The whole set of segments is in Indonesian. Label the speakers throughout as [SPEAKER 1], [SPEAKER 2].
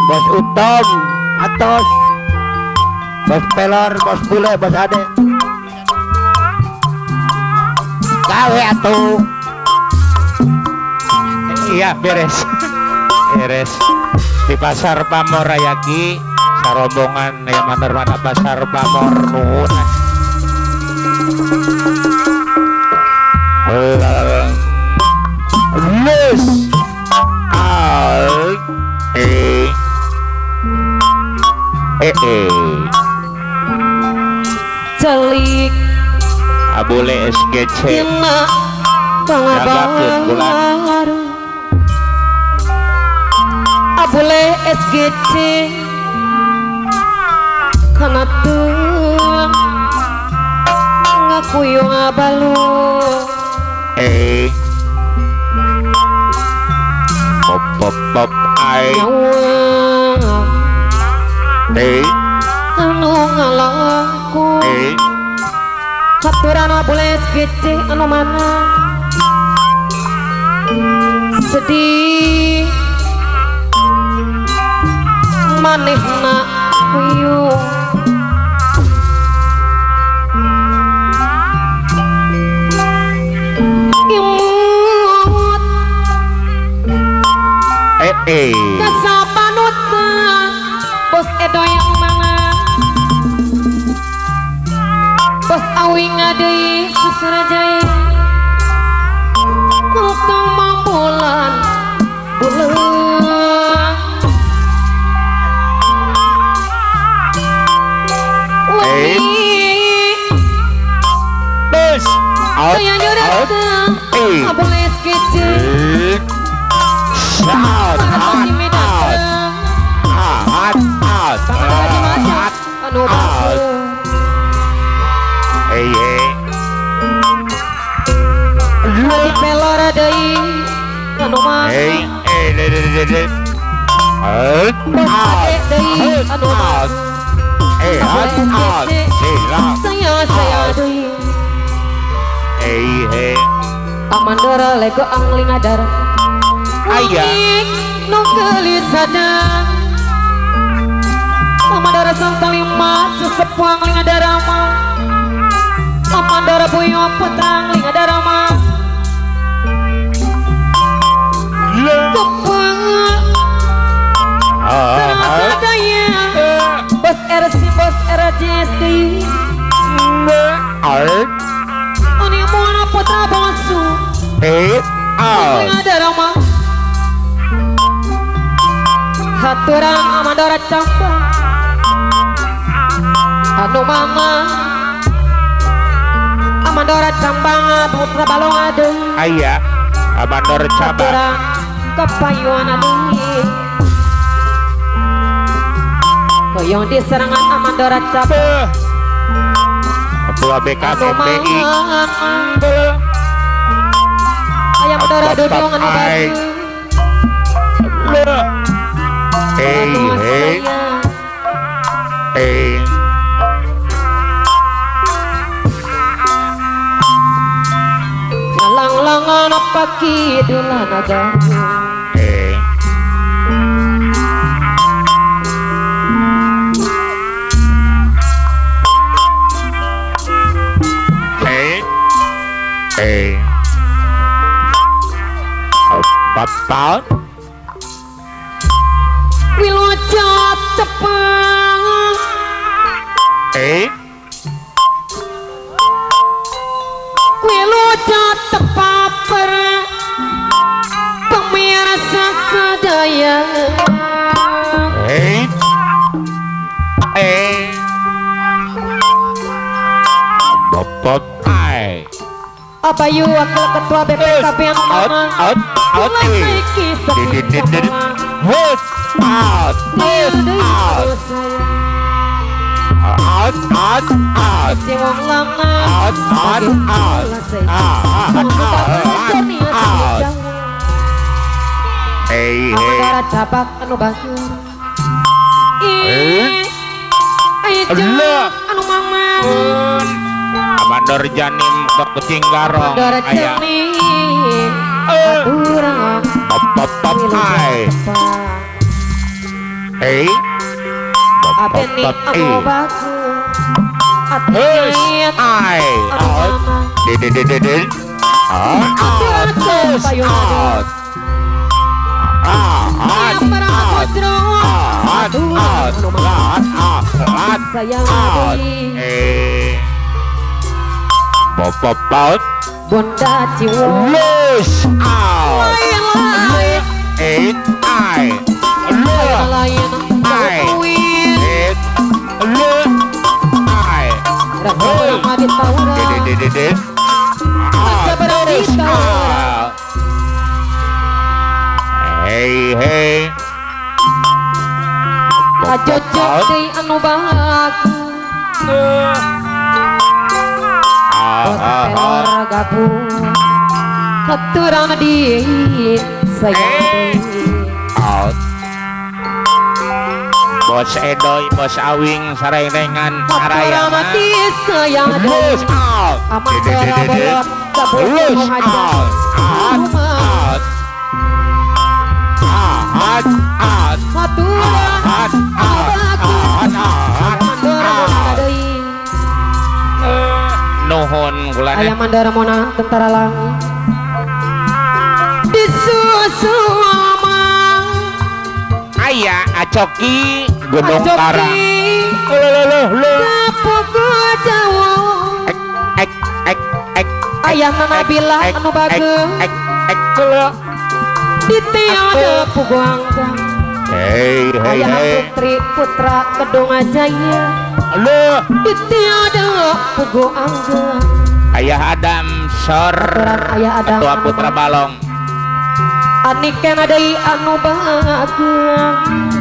[SPEAKER 1] Bos Utom atos, bos Pelor, bos Bule, bos Ade. Gawe atuh. Iya beres. Beres di pasar Pamor Rayaki sarombongan ya mana pasar Pamor nuhun. Lus al
[SPEAKER 2] celik
[SPEAKER 1] abule SGC jagakeun bulan
[SPEAKER 2] abule SGC kana teu ngakuyung abalu
[SPEAKER 1] pop pop pop ai
[SPEAKER 2] anu ngalaku haturan abule SGC anu mana sedih manehna kuyung imut kasapanut bos Edo yang mana bos Awi ngadei Susrajaya ngutang mampulan bulan
[SPEAKER 1] bos
[SPEAKER 2] saya nyurat abule SGC
[SPEAKER 1] out
[SPEAKER 2] anu bagus Adi Pelor deui anu mah ade deui anu bagus saya deui Amandora lego angling adar
[SPEAKER 1] aya
[SPEAKER 2] nu geulis sadang Amandora sang kalima sesepuh angling adar mah Amandora puyo putra angling adar mah tepung daya bos RC bos RJSD ani mana putra bangsu angling adar mah haturan Amandora campur anu mama Amandora cambang putra balong ade
[SPEAKER 1] aya Amandora cabang
[SPEAKER 2] kepayuan adeui koyong di serangan Amandora cabang
[SPEAKER 1] ketua BKMBI
[SPEAKER 2] ayam Amandora dudung anu bagus lang-langan apa kidulan agamu
[SPEAKER 1] Bapak
[SPEAKER 2] wilujat tepang wilujat tepaper pemirsa sadaya
[SPEAKER 1] Bapak
[SPEAKER 2] Abayu wakil ketua BPKB yang mana mulai naiki sepi cabak anu bagus anu mama
[SPEAKER 1] Amandor Janim ke kucing garong aya
[SPEAKER 2] aturang
[SPEAKER 1] pop Hey,
[SPEAKER 2] Abeni anu bagus
[SPEAKER 1] Hus, ai, out, did, out, out, out,
[SPEAKER 2] Bunda jiwa
[SPEAKER 1] loose out, eight, I, look,
[SPEAKER 2] lain
[SPEAKER 1] I, eight, look, I,
[SPEAKER 2] Ramadi taura
[SPEAKER 1] did, out, hey,
[SPEAKER 2] Ajojok di anu bagus Pelor gabung Keturang di sayang
[SPEAKER 1] out. Bos Edoy, Bos Awing, sarengan
[SPEAKER 2] Keturang
[SPEAKER 1] Arayama.
[SPEAKER 2] di sayang
[SPEAKER 1] Loose out.
[SPEAKER 2] Aman bolot gabung
[SPEAKER 1] Loose out. Out. Out. Out.
[SPEAKER 2] Keturang
[SPEAKER 1] Out. Nuhun kulana.
[SPEAKER 2] Ayam mandara mona tentara langit disusu amang
[SPEAKER 1] Aya Acoki Gunung
[SPEAKER 2] Acoki.
[SPEAKER 1] Karang.
[SPEAKER 2] Pugu Jawa Ayah Nabila anu bagus di tiada pugu angga
[SPEAKER 1] Hey,
[SPEAKER 2] Ayah putri putra kedung ajaya
[SPEAKER 1] Halo.
[SPEAKER 2] di tiada pugu angga
[SPEAKER 1] Ayah Adam Sor
[SPEAKER 2] Aturan Ayah Adam
[SPEAKER 1] Ketua
[SPEAKER 2] anu
[SPEAKER 1] Putra Balong.
[SPEAKER 2] Aniken adai anu bahagia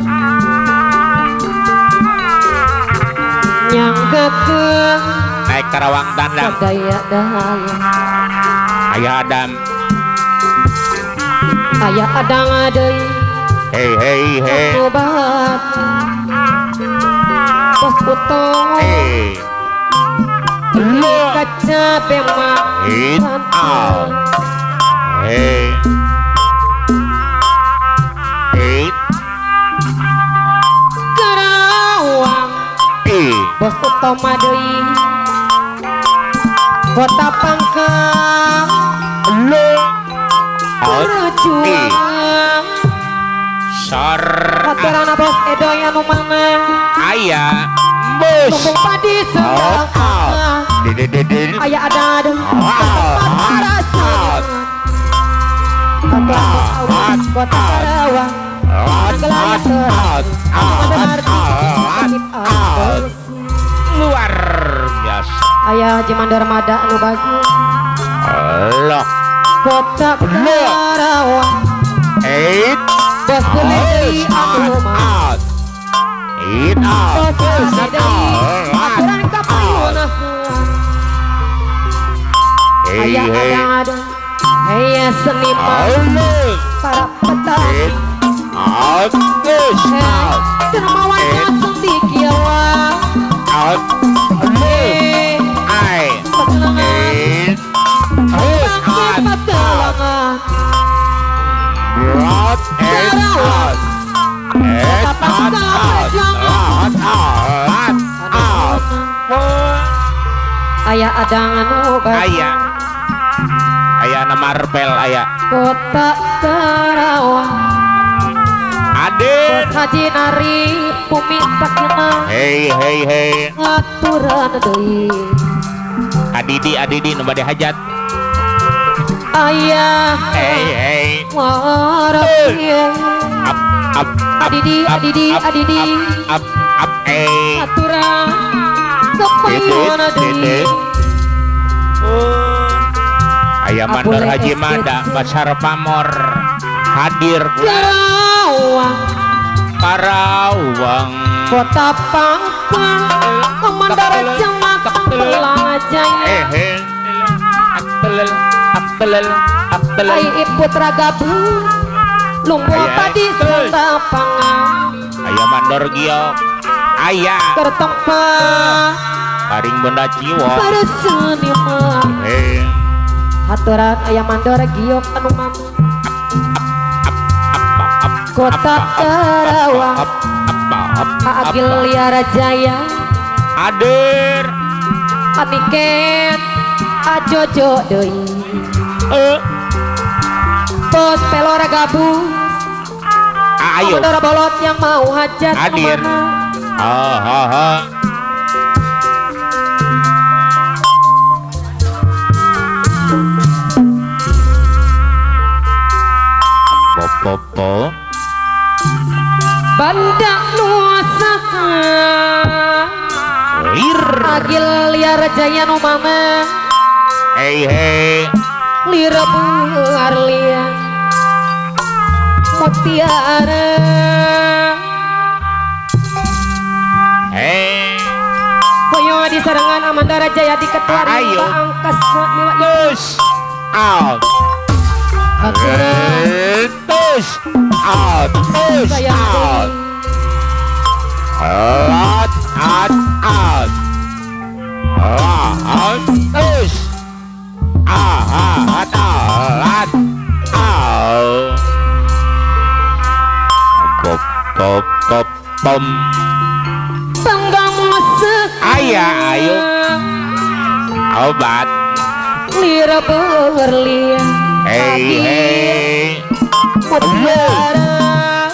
[SPEAKER 2] nyanggekeun
[SPEAKER 1] Naik Karawang Tandang.
[SPEAKER 2] daya-daya
[SPEAKER 1] Ayah Adam.
[SPEAKER 2] Ayah adang adai
[SPEAKER 1] Hey.
[SPEAKER 2] anu bahagia Bos utama
[SPEAKER 1] Hey.
[SPEAKER 2] di kaca bemak
[SPEAKER 1] Hit out. Hey. Hit.
[SPEAKER 2] Karawang Bos utama deui Kota Pangkal
[SPEAKER 1] Out.
[SPEAKER 2] berjuang
[SPEAKER 1] Sor.
[SPEAKER 2] Haturana Bos Edoy anu mana
[SPEAKER 1] Ayah Bus.
[SPEAKER 2] lumbung padi sedang
[SPEAKER 1] Out. Did.
[SPEAKER 2] Ayah ada
[SPEAKER 1] Out.
[SPEAKER 2] Kota Karawang
[SPEAKER 1] Luar biasa.
[SPEAKER 2] Ayah Haji Mandarmada anu bagus
[SPEAKER 1] Allah.
[SPEAKER 2] Kota Karawang
[SPEAKER 1] Eight.
[SPEAKER 2] Bos kulit deui anu mah
[SPEAKER 1] Out. Eight out.
[SPEAKER 2] Bos kulit deui aturan kapayuna Ayah ada Ayah seniman
[SPEAKER 1] Allah.
[SPEAKER 2] para petani
[SPEAKER 1] Eight out. Out.
[SPEAKER 2] Dermawan langsung di kiawa
[SPEAKER 1] Out. I.
[SPEAKER 2] Petulangan
[SPEAKER 1] Eight.
[SPEAKER 2] Bangkit petulangan
[SPEAKER 1] Out. Eight out. Eight out.
[SPEAKER 2] Ayah adang anu bagus
[SPEAKER 1] Ayah na marpel ayah.
[SPEAKER 2] Kota Karawang
[SPEAKER 1] Adit.
[SPEAKER 2] Haji Nari Bumi Sakina
[SPEAKER 1] Hey.
[SPEAKER 2] aturan deui
[SPEAKER 1] Adidi nu bade hajat.
[SPEAKER 2] Ayah
[SPEAKER 1] Hey.
[SPEAKER 2] warap
[SPEAKER 1] Up.
[SPEAKER 2] Adidi
[SPEAKER 1] Up. Hey.
[SPEAKER 2] aturan kepayuna deui
[SPEAKER 1] Ayah Mandor
[SPEAKER 2] Apole
[SPEAKER 1] Haji
[SPEAKER 2] SDC.
[SPEAKER 1] Mada Basar Pamor hadir Karawang.
[SPEAKER 2] Kota Pangkal Mandara Jamatang Pelang Jaya
[SPEAKER 1] Aktelel.
[SPEAKER 2] Ai putra gabung Lumbu
[SPEAKER 1] Ayah,
[SPEAKER 2] padi Sunda Pangang
[SPEAKER 1] Ayah Mandor Giok. Ayah
[SPEAKER 2] Kertempat
[SPEAKER 1] Paring Bunda Ciwo.
[SPEAKER 2] pada seniman
[SPEAKER 1] Hey.
[SPEAKER 2] Haturan Ayah Mandor Giok anu mana kota Karawang Agil Liara Jaya
[SPEAKER 1] hadir
[SPEAKER 2] Aniket Ajojo deui Bos Pelora gabung
[SPEAKER 1] ayo
[SPEAKER 2] saudara bolot yang mau hajat
[SPEAKER 1] hadir popo
[SPEAKER 2] Bandak nuasaha
[SPEAKER 1] lir
[SPEAKER 2] Agil Liara Jaya nu mama
[SPEAKER 1] hei
[SPEAKER 2] lira buar lia mutiara koyo di sarangan Amandara Jaya di ketua
[SPEAKER 1] ayo
[SPEAKER 2] angkasa miwa
[SPEAKER 1] push out push out push out push pom
[SPEAKER 2] tanggang musik
[SPEAKER 1] ayo obat
[SPEAKER 2] lira berlian
[SPEAKER 1] hei
[SPEAKER 2] mutiara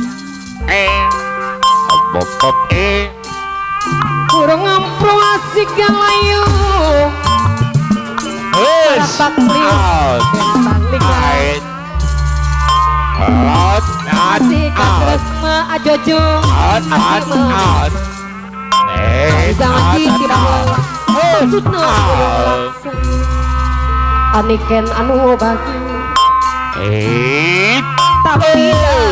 [SPEAKER 1] pop
[SPEAKER 2] kurang ngampro asik yang layu
[SPEAKER 1] push out
[SPEAKER 2] asik katresma ajojo
[SPEAKER 1] out
[SPEAKER 2] jangan dikira maksudna Aniken anu bagi tapi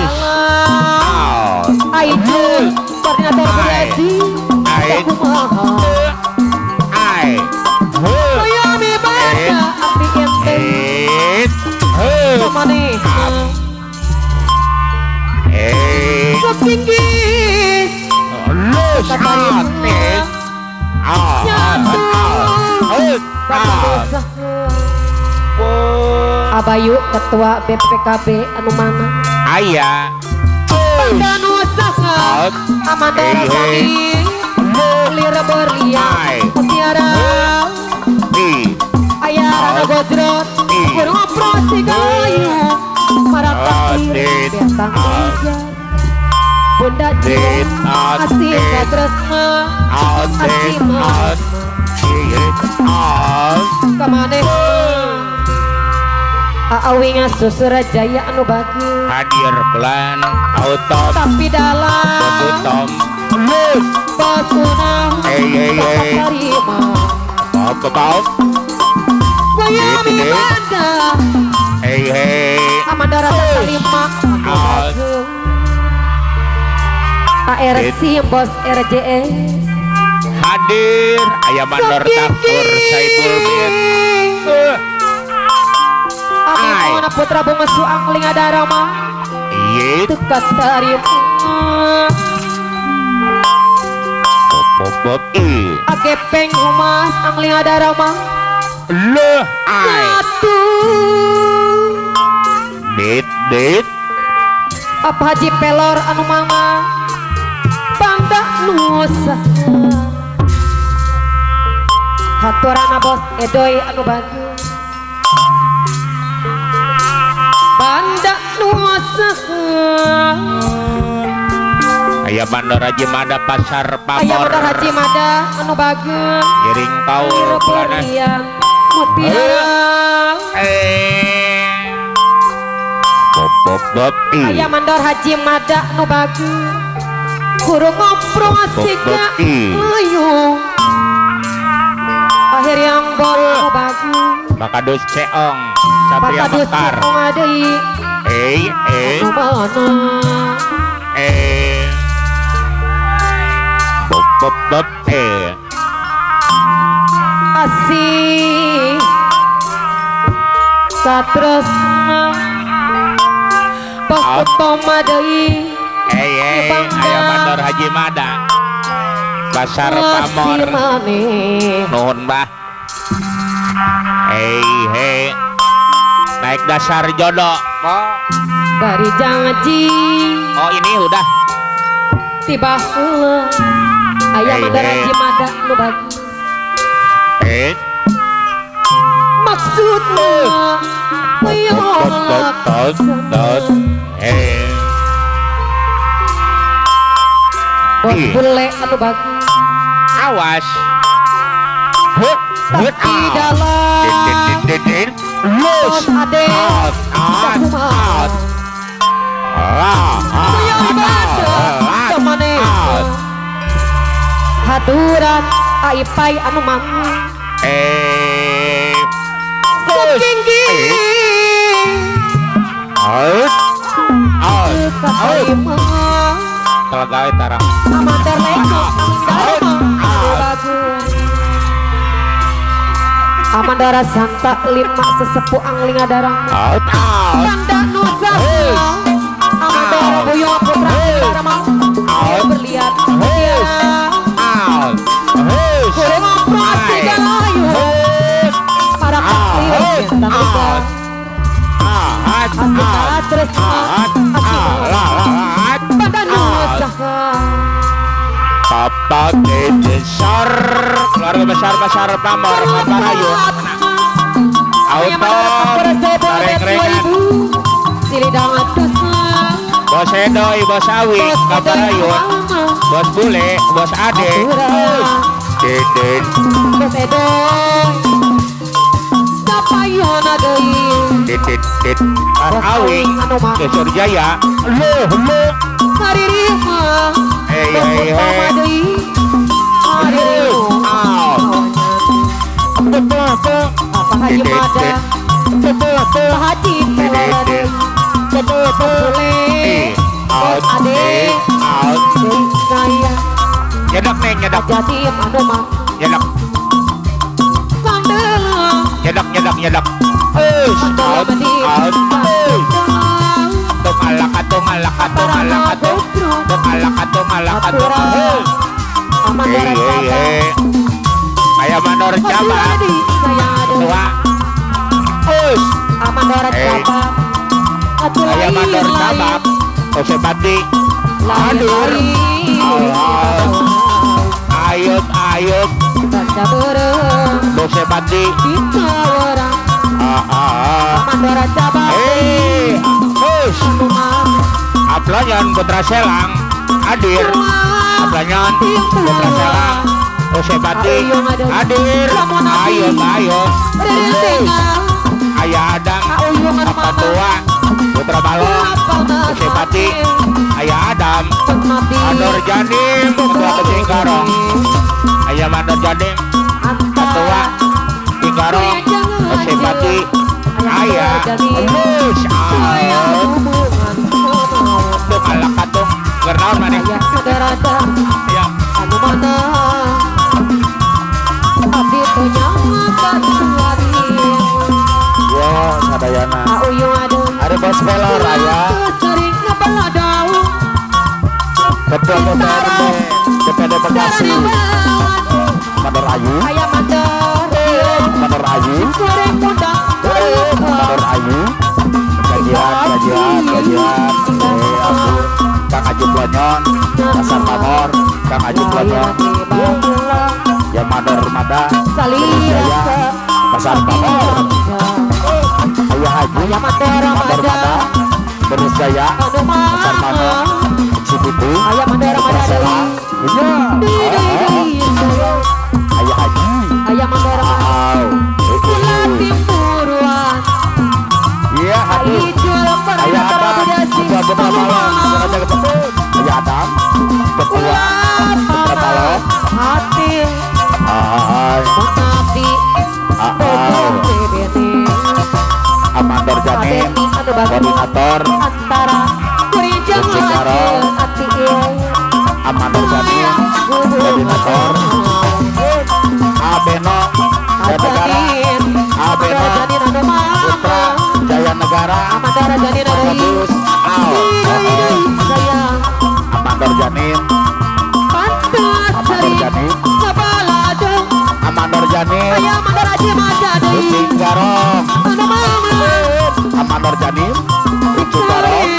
[SPEAKER 2] dalam Aijun koordinator berasi aku maha kaya mebasa arti ente kemana kepinggis Abayu ketua BPKB anu mana
[SPEAKER 1] ayah
[SPEAKER 2] dan usaha Amandara Sani lira berlian mutiara ayah Rana Gojrot kurang prosi gaya marah takdir bentang tiga Bunda Jin asih katresma asih mas kemana Aawi ngasuh Surajaya anu bagi
[SPEAKER 1] hadir pelan auto
[SPEAKER 2] tapi dalam
[SPEAKER 1] butom
[SPEAKER 2] bos unang terima
[SPEAKER 1] apa
[SPEAKER 2] kaya mibanda
[SPEAKER 1] hei
[SPEAKER 2] Amandara terima ARC bos RJS
[SPEAKER 1] hadir ayam mandor takur Saibul bin Amina
[SPEAKER 2] putra bunga suang linga darama dekat tarima
[SPEAKER 1] pop
[SPEAKER 2] akepeng humas ang linga darama
[SPEAKER 1] leh
[SPEAKER 2] atu
[SPEAKER 1] dit
[SPEAKER 2] apa Haji Pelor anu mama bangda nusa haturana bos Edoy anu bagi banda nusa
[SPEAKER 1] ayam mandor Haji Mada pasar pamor
[SPEAKER 2] ayam mandor Haji Mada anu bageun
[SPEAKER 1] giring kaul
[SPEAKER 2] berlian mutiara
[SPEAKER 1] pop
[SPEAKER 2] ayam mandor Haji Mada anu bageun kurang ngobrol asik layu akhir yang bol anu bageun
[SPEAKER 1] Bakadus Ceong Satria
[SPEAKER 2] Bakadus
[SPEAKER 1] Mekar
[SPEAKER 2] Ceong adei anu mana
[SPEAKER 1] pop
[SPEAKER 2] asih katresna bos utama deui
[SPEAKER 1] ayam mandor Haji Mada pasar pamor nuhun bah naik dasar jodoh
[SPEAKER 2] dari janji.
[SPEAKER 1] Oh ini udah.
[SPEAKER 2] Tiba heula aya mandara jimada nu bagi. Maksudna payolak bos bule anu bagi.
[SPEAKER 1] Awas.
[SPEAKER 2] Tapi dalam
[SPEAKER 1] Lus
[SPEAKER 2] ade haturan aipai anu mangu tinggi
[SPEAKER 1] kalau gawe tarang
[SPEAKER 2] amater leko Amandara Santa 5 sesepuh angling adarang Kanda Nusa Amandara Buyung Putra Dharma berlihat kurang operasi galayu para kakliu cinta nusa asika tresna asika pada nusa
[SPEAKER 1] Papa besar keluarga besar pamor Kaparayun auto reng-rengan
[SPEAKER 2] silidang atusna
[SPEAKER 1] bos Edoy bos Awi Kaparayun bos Bule bos Ade Deden
[SPEAKER 2] bos Edoy Kapayun deui
[SPEAKER 1] dit bos Awi ke Surjaya lo
[SPEAKER 2] saririma
[SPEAKER 1] hey
[SPEAKER 2] apa haji mada haji pelade boleh ade saya
[SPEAKER 1] nyedak neng nyedak
[SPEAKER 2] jadi anu mah
[SPEAKER 1] nyedak
[SPEAKER 2] sandela
[SPEAKER 1] nyedak kayak mandor cabang tua
[SPEAKER 2] Amandora cabang
[SPEAKER 1] kayak mandor cabang Osepati adur ayut Osepati
[SPEAKER 2] Amandora cabang
[SPEAKER 1] Aplanyan Putra Selang hadir Aplanyan Putra Selang Osepati hadir ayut Ayah Adang Papa Tua Putra Balong Osepati Ayah Adam Mandor Janim Ketua Tinggarong Ayah Mandor Janim Ketua Tinggarong Osepati Ayah Lus Tuh kalak katung Gernaun mana ya
[SPEAKER 2] anu mana abdi punya kasuari
[SPEAKER 1] yo sadayana
[SPEAKER 2] uyung
[SPEAKER 1] ada bos pelor raya
[SPEAKER 2] sering ngebeladau
[SPEAKER 1] ketua DPD Bekasi Mandor Ayu
[SPEAKER 2] ayam mandor
[SPEAKER 1] Ayu
[SPEAKER 2] goreng pundak
[SPEAKER 1] Mandor Ayu kajian aku Kang Aju Plonyon Pasar Pamor Kang Aju Plonyon ya Mandor Mada Jaya Pasar Pamor Ayah Haji Mandor Mada Terus Jaya Pasar Pamor Cibitu
[SPEAKER 2] ayam mandor
[SPEAKER 1] Persela Ayah Haji
[SPEAKER 2] ayam mandor timburuan
[SPEAKER 1] iya hadir Ayah Adam Ketua Putra Balong Ayah Adam Ketua Putra Balong
[SPEAKER 2] hati
[SPEAKER 1] Amandor Janim koordinator
[SPEAKER 2] antara
[SPEAKER 1] Tinggarong Amandor Janim koordinator Abeno Negara Abeno Putra Jaya Negara
[SPEAKER 2] Amandara Janin
[SPEAKER 1] Bagus Amandor Janim Amandor Janim Amandor Janim Tinggarong Amandor Janim Tinggarong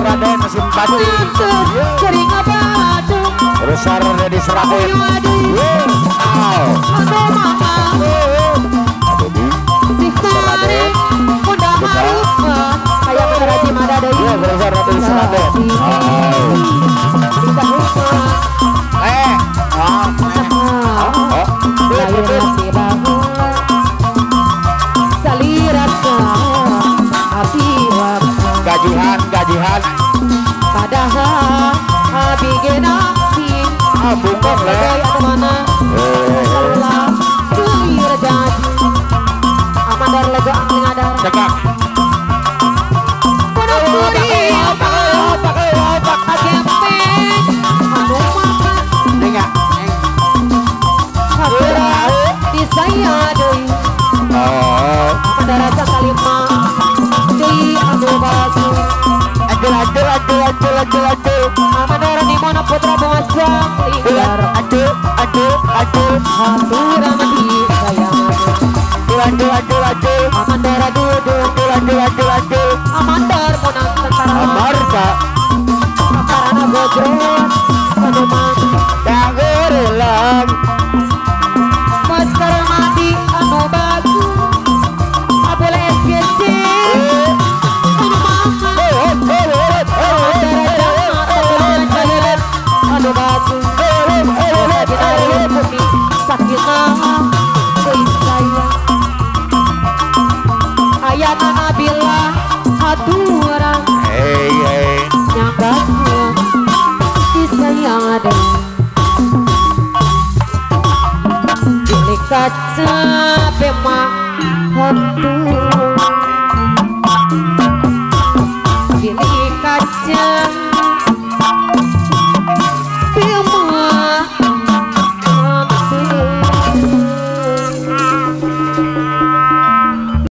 [SPEAKER 1] Raden simpati.
[SPEAKER 2] Sering apa tuh?
[SPEAKER 1] Besar dari Seraden.
[SPEAKER 2] Aduh mama. Si Kare udah harus kayak bener aja mada deh.
[SPEAKER 1] Iya besar dari Seraden.
[SPEAKER 2] Kita masih bahu salirasa api
[SPEAKER 1] gajihan
[SPEAKER 2] padahal abi genaki
[SPEAKER 1] bungkong
[SPEAKER 2] atau mana Allah kelir jadi amadar lega ngadar
[SPEAKER 1] cekak
[SPEAKER 2] puri pakai agempeng anu maka
[SPEAKER 1] nengak
[SPEAKER 2] hapera di saya deui amadar rasa kalima deui anu basu
[SPEAKER 1] Aduh
[SPEAKER 2] amadar di mana putra bangsa lingkar
[SPEAKER 1] aduh
[SPEAKER 2] hatura mati sayang amandara duduk amandar monang tentara
[SPEAKER 1] Amarta
[SPEAKER 2] karena gojrot penuman
[SPEAKER 1] Tangerelang
[SPEAKER 2] masker mati anu bagus abole SGC anu mahal amandara jangan jalan anu bagus kita putih sakit sayang ayana nabila haturang
[SPEAKER 1] hey
[SPEAKER 2] nyangkanya kisah yang ada di kaca pemah hati